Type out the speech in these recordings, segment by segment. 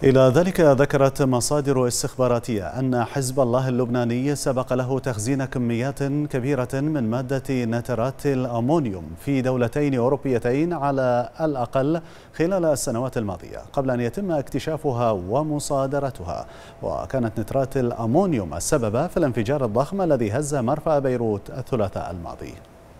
إلى ذلك ذكرت مصادر استخباراتية أن حزب الله اللبناني سبق له تخزين كميات كبيرة من مادة نترات الأمونيوم في دولتين أوروبيتين على الأقل خلال السنوات الماضية قبل أن يتم اكتشافها ومصادرتها. وكانت نترات الأمونيوم السبب في الانفجار الضخم الذي هز مرفأ بيروت الثلاثاء الماضي.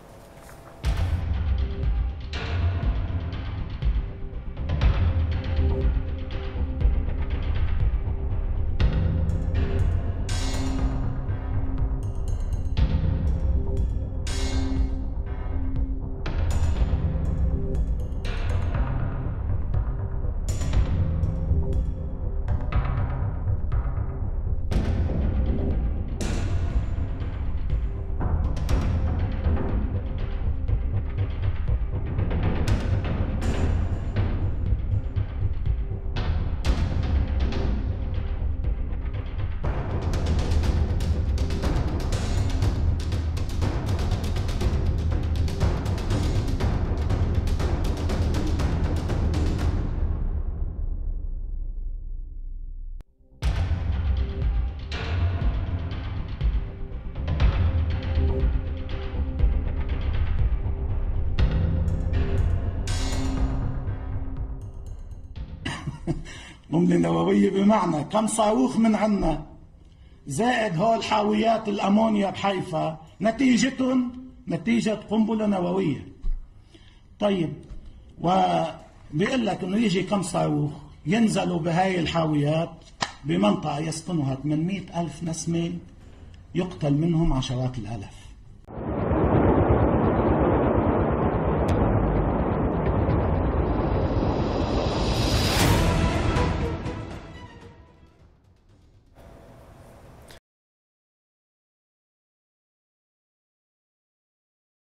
قنبلة نووية بمعنى كم صاروخ من عنا زائد هول حاويات الأمونيا بحيفا نتيجتهم نتيجة قنبلة نووية. طيب وبيقول لك انه يجي كم صاروخ ينزلوا بهاي الحاويات بمنطقة يسكنها 800,000 نسمة يقتل منهم عشرات الآلاف.